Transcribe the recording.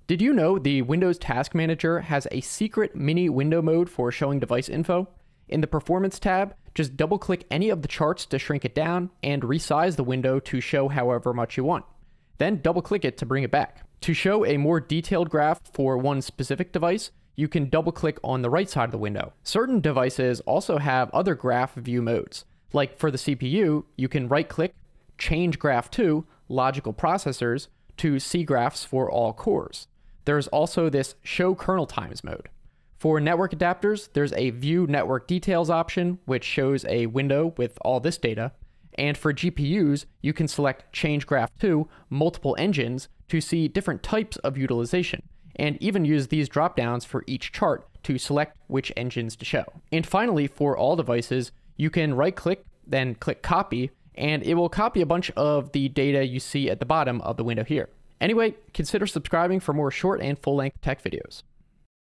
Did you know the Windows Task Manager has a secret mini window mode for showing device info? In the Performance tab, just double-click any of the charts to shrink it down and resize the window to show however much you want. Then double-click it to bring it back. To show a more detailed graph for one specific device, you can double-click on the right side of the window. Certain devices also have other graph view modes. Like for the CPU, you can right-click, change graph to logical processors to see graphs for all cores. There's also this show kernel times mode. For network adapters, there's a view network details option, which shows a window with all this data. And for GPUs, you can select change graph to multiple engines to see different types of utilization, and even use these dropdowns for each chart to select which engines to show. And finally, for all devices, you can right-click, then click copy, and it will copy a bunch of the data you see at the bottom of the window here. Anyway, consider subscribing for more short and full-length tech videos.